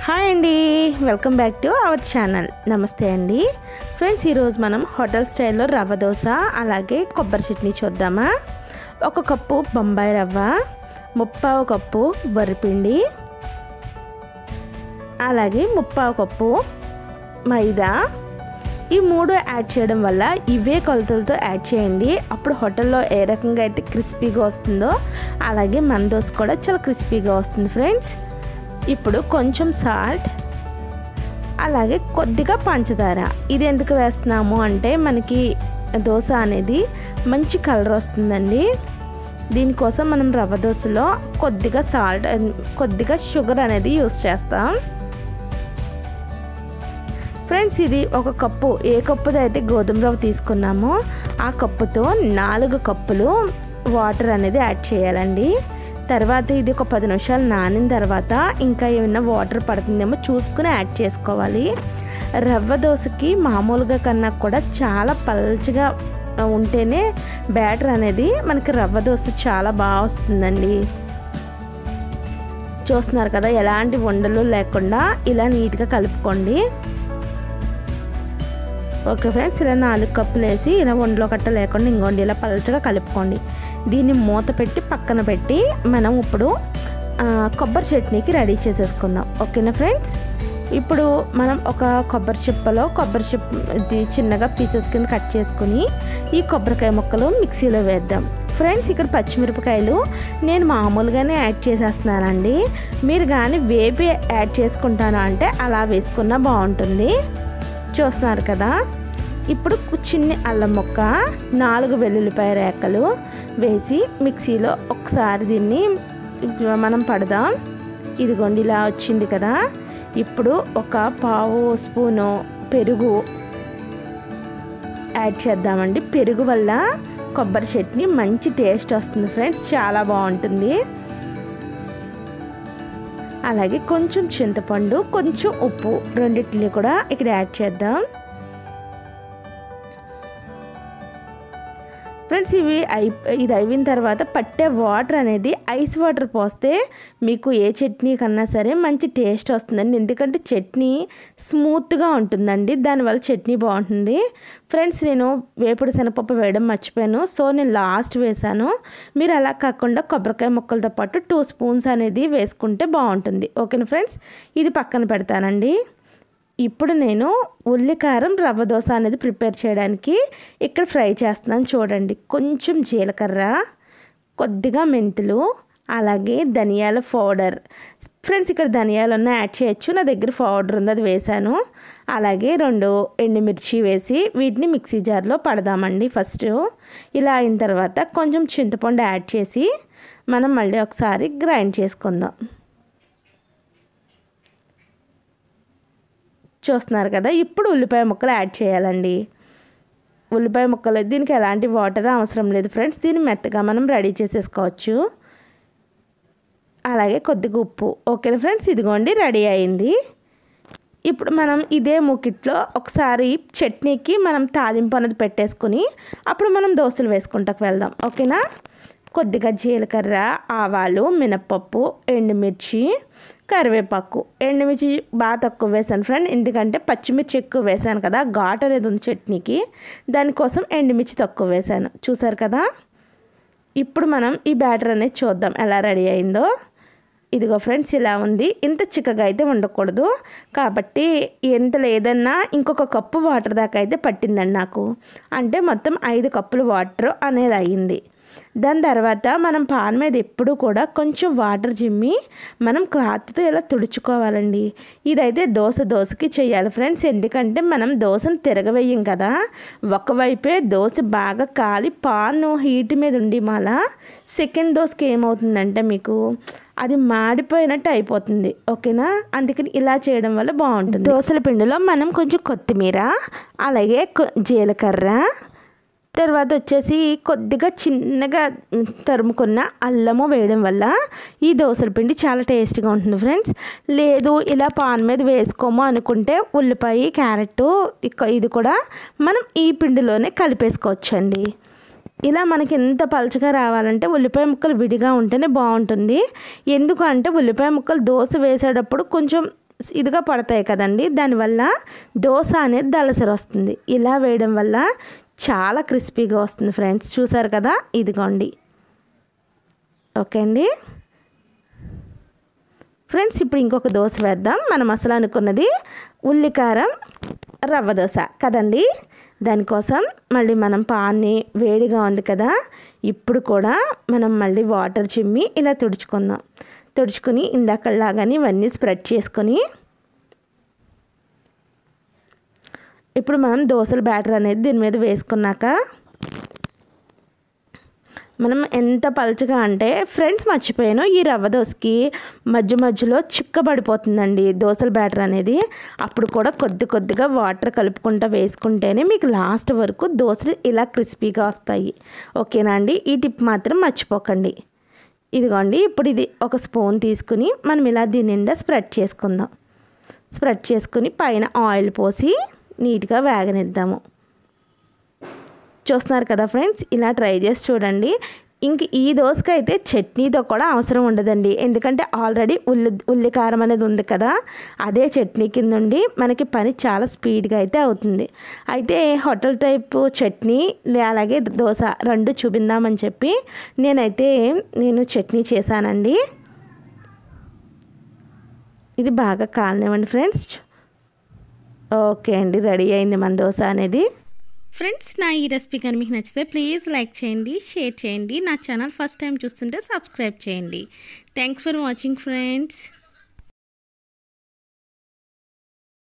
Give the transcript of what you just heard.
Hi అండి, welcome back to our channel. నమస్తే అండి ఫ్రెండ్స్. ఈరోజు మనం హోటల్ స్టైల్లో రవ్వ దోశ అలాగే కొబ్బరి చట్నీ చూద్దామా. 1 కప్పు బొంబాయి రవ్వ, 3/4 కప్పు వరిపిండి, అలాగే 3/4 కప్పు మైదా. ఈ 3 యాడ్ చేయడం వల్ల ఇవే కొలతలతో యాడ్ చేయండి. అప్పుడు హోటల్లో ఏ రకంగా అయితే క్రిస్పీగా వస్తుందో అలాగే మన దోశ కూడా చాలా క్రిస్పీగా వస్తుంది ఫ్రెండ్స్. ఇప్పుడు కొంచెం సాల్ట్, అలాగే కొద్దిగా పంచదార. ఇది ఎందుకు వేస్తున్నాము అంటే మనకి దోశ అనేది మంచి కలర్ వస్తుందండి. దీనికోసం మనం రవ్వ దోశలో కొద్దిగా సాల్ట్, కొద్దిగా షుగర్ అనేది యూస్ చేస్తాం ఫ్రెండ్స్. ఇది 1 కప్పు, ఏ కప్పుతో అయితే గోధుమ రవ్వ తీసుకున్నామో ఆ కప్పుతో 4 కప్పులు వాటర్ అనేది యాడ్ చేయాలండి. తర్వాత ఇది ఒక 10 నిమిషాలు నానిన తర్వాత ఇంకా ఏమైనా వాటర్ పడుతుందేమో చూసుకుని యాడ్ చేసుకోవాలి. రవ్వ దోశకి మామూలుగా కన్నా కూడా చాలా పల్చగా ఉంటేనే బ్యాటర్ అనేది మనకి రవ్వ దోశ చాలా బాగా వస్తుందండి. చూస్తున్నారు కదా, ఎలాంటి ఉండలు లేకుండా ఇలా నీట్గా కలుపుకోండి. ఓకే ఫ్రెండ్స్, ఇలా 4 కప్పులు వేసి ఇలా ఉండలో కట్ట లేకుండా ఇంకోండి ఇలా పల్చగా కలుపుకోండి. దీన్ని మూత పెట్టి పక్కన పెట్టి మనం ఇప్పుడు కొబ్బరి చట్నీకి రెడీ చేసేసుకుందాం. ఓకేనా ఫ్రెండ్స్. ఇప్పుడు మనం ఒక కొబ్బరి చిప్పలో చిన్నగా పీసెస్ కింద కట్ చేసుకుని ఈ కొబ్బరికాయ ముక్కలు మిక్సీలో వేద్దాం ఫ్రెండ్స్. ఇక్కడ పచ్చిమిరపకాయలు నేను మామూలుగానే యాడ్ చేసేస్తున్నానండి. మీరు కానీ వేపి యాడ్ చేసుకుంటాను అంటే అలా వేసుకున్నా బాగుంటుంది. చూస్తున్నారు కదా. ఇప్పుడు చిన్ని అల్లం ముక్క, 4 వెల్లుల్లిపాయ రేకలు వేసి మిక్సీలో ఒకసారి దీన్ని మనం పడదాం. ఇదిగోండి ఇలా వచ్చింది కదా. ఇప్పుడు ఒక 1/2 స్పూను పెరుగు యాడ్ చేద్దామండి. పెరుగు వల్ల కొబ్బరి చట్నీ మంచి టేస్ట్ వస్తుంది ఫ్రెండ్స్, చాలా బాగుంటుంది. అలాగే కొంచెం చింతపండు, కొంచెం ఉప్పు, రెండిటిని కూడా ఇక్కడ యాడ్ చేద్దాం ఫ్రెండ్స్. ఇది అయిన తర్వాత పట్టే వాటర్ అనేది ఐస్ వాటర్ పోస్తే మీకు ఏ చట్నీ కన్నా సరే మంచి టేస్ట్ వస్తుందండి. ఎందుకంటే చట్నీ స్మూత్గా ఉంటుందండి, దానివల్ల చట్నీ బాగుంటుంది ఫ్రెండ్స్. నేను వేపుడు శనగపప్పు వేయడం మర్చిపోయాను, సో నేను లాస్ట్ వేసాను. మీరు అలా కాకుండా కొబ్బరికాయ ముక్కలతో పాటు 2 స్పూన్స్ అనేది వేసుకుంటే బాగుంటుంది. ఓకేనా ఫ్రెండ్స్. ఇది పక్కన పెడతానండి. ఇప్పుడు నేను ఉల్లికారం రవ్వ దోశ అనేది ప్రిపేర్ చేయడానికి ఇక్కడ ఫ్రై చేస్తున్నాను. చూడండి, కొంచెం జీలకర్ర, కొద్దిగా మెంతులు, అలాగే ధనియాల పౌడర్ ఫ్రెండ్స్. ఇక్కడ ధనియాలు ఉన్న యాడ్ చేయొచ్చు, నా దగ్గర పౌడర్ ఉంది అది వేసాను. అలాగే 2 ఎండుమిర్చి వేసి వీటిని మిక్సీ జార్లో పడదామండి. ఫస్ట్ ఇలా అయిన తర్వాత కొంచెం చింతపండు యాడ్ చేసి మనం మళ్ళీ ఒకసారి గ్రైండ్ చేసుకుందాం. చూస్తున్నారు కదా. ఇప్పుడు ఉల్లిపాయ ముక్కలు యాడ్ చేయాలండి. ఉల్లిపాయ ముక్కలు దీనికి ఎలాంటి వాటర్ అవసరం లేదు ఫ్రెండ్స్, దీన్ని మెత్తగా మనం రెడీ చేసేసుకోవచ్చు. అలాగే కొద్దిగా ఉప్పు. ఓకేనా ఫ్రెండ్స్, ఇదిగోండి రెడీ అయింది. ఇప్పుడు మనం ఇదే మూకిట్లో ఒకసారి చట్నీకి మనం తాలింపు అనేది పెట్టేసుకుని అప్పుడు మనం దోశలు వేసుకుంటాకు వెళ్దాం. ఓకేనా. కొద్దిగా జీలకర్ర, ఆవాలు, మినప్పప్పు, ఎండుమిర్చి, కరివేపాకు. ఎండుమిర్చి బాగా తక్కువ వేసాను ఫ్రెండ్, ఎందుకంటే పచ్చిమిర్చి ఎక్కువ వేసాను కదా, ఘాట్ అనేది ఉంది చట్నీకి, దానికోసం ఎండుమిర్చి తక్కువ వేసాను. చూసారు కదా. ఇప్పుడు మనం ఈ బ్యాటర్ అనేది చూద్దాం ఎలా రెడీ అయిందో. ఇదిగో ఫ్రెండ్స్ ఇలా ఉంది. ఇంత చిక్కగా అయితే ఉండకూడదు కాబట్టి ఎంత లేదన్నా ఇంకొక కప్పు వాటర్ దాకా అయితే పట్టిందండి నాకు. అంటే మొత్తం 5 కప్పులు వాటర్ అనేది అయ్యింది. దాని తర్వాత మనం పాన్ మీద ఎప్పుడు కూడా కొంచెం వాటర్ చిమ్మి మనం క్లాత్తో ఇలా తుడుచుకోవాలండి. ఇదైతే దోశకి చేయాలి ఫ్రెండ్స్, ఎందుకంటే మనం దోశను తిరగవేయం కదా. ఒకవైపే దోశ బాగా కాలి పాన్ హీట్ మీద ఉండి మళ్ళా సెకండ్ దోశకి ఏమవుతుందంటే మీకు అది మాడిపోయినట్టు అయిపోతుంది. ఓకేనా. అందుకని ఇలా చేయడం వల్ల బాగుంటుంది. దోశల పిండిలో మనం కొంచెం కొత్తిమీర, అలాగే జీలకర్ర, తర్వాత వచ్చేసి కొద్దిగా చిన్నగా తరుముకున్న అల్లము వేయడం వల్ల ఈ దోశల పిండి చాలా టేస్టీగా ఉంటుంది ఫ్రెండ్స్. లేదు ఇలా పాన్ మీద వేసుకోము అనుకుంటే ఉల్లిపాయ, క్యారెట్ ఇది కూడా మనం ఈ పిండిలోనే కలిపేసుకోవచ్చండి. ఇలా మనకి ఎంత పలచగా రావాలంటే ఉల్లిపాయ ముక్కలు విడిగా ఉంటేనే బాగుంటుంది. ఎందుకంటే ఉల్లిపాయ ముక్కలు దోశ వేసేటప్పుడు కొంచెం ఇదిగా పడతాయి కదండి, దానివల్ల దోశ అనేది దళసరి వస్తుంది. ఇలా వేయడం వల్ల చాలా క్రిస్పీగా వస్తుంది ఫ్రెండ్స్. చూసారు కదా, ఇదిగోండి. ఓకే అండి ఫ్రెండ్స్, ఇప్పుడు ఇంకొక దోశ వేద్దాం. మనం అసలు అనుకున్నది ఉల్లికారం రవ్వ దోశ కదండి. దానికోసం మళ్ళీ మనం పాన్ని వేడిగా ఉంది కదా, ఇప్పుడు కూడా మనం మళ్ళీ వాటర్ చిమ్మి ఇలా తుడుచుకుందాం. తుడుచుకుని ఇందాకలాగానే ఇవన్నీ స్ప్రెడ్ చేసుకొని ఇప్పుడు మనం దోశల బ్యాటర్ అనేది దీని మీద వేసుకున్నాక మనం ఎంత పలుచగా అంటే ఫ్రెండ్స్ మర్చిపోయాను, ఈ రవ్వ దోశకి మధ్య మధ్యలో చిక్కబడిపోతుందండి దోశల బ్యాటర్ అనేది. అప్పుడు కూడా కొద్దిగా వాటర్ కలుపుకుంటూ వేసుకుంటేనే మీకు లాస్ట్ వరకు దోశలు ఇలా క్రిస్పీగా వస్తాయి. ఓకేనా అండి, ఈ టిప్ మాత్రం మర్చిపోకండి. ఇదిగోండి, ఇప్పుడు ఇది ఒక స్పూన్ తీసుకుని మనం ఇలా దీని నిండా స్ప్రెడ్ చేసుకుందాం. స్ప్రెడ్ చేసుకుని పైన ఆయిల్ పోసి నీట్గా వేగనిద్దాము. చూస్తున్నారు కదా ఫ్రెండ్స్, ఇలా ట్రై చేసి చూడండి. ఇంక ఈ దోశకైతే చట్నీతో కూడా అవసరం ఉండదండి, ఎందుకంటే ఆల్రెడీ ఉల్లికారం అనేది ఉంది కదా, అదే చట్నీ కింద ఉండి మనకి పని చాలా స్పీడ్గా అయితే అవుతుంది. అయితే హోటల్ టైపు చట్నీ అలాగే దోశ రెండు చూపిందామని చెప్పి నేను చట్నీ చేశానండి. ఇది బాగా కాలనివ్వండి ఫ్రెండ్స్. ఓకే అండి, రెడీ అయింది మన దోశ అనేది. ఫ్రెండ్స్, నా ఈ రెసిపీ కానీ మీకు నచ్చితే ప్లీజ్ లైక్ చేయండి, షేర్ చేయండి. నా ఛానల్ ఫస్ట్ టైం చూస్తుంటే సబ్స్క్రైబ్ చేయండి. Thanks for watching friends.